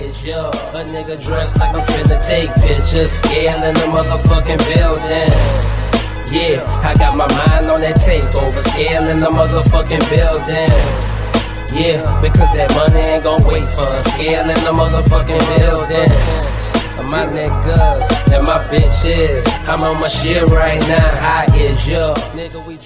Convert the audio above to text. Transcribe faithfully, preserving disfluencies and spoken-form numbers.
is you. A nigga dressed like I'm finna take pictures, scaling the motherfucking building. Yeah, I got my mind on that takeover, scaling the motherfucking building. Yeah, because that money ain't gon' wait for us, scaling the motherfucking building. My niggas and my bitches, I'm on my shit right now. How is you? Nigga, we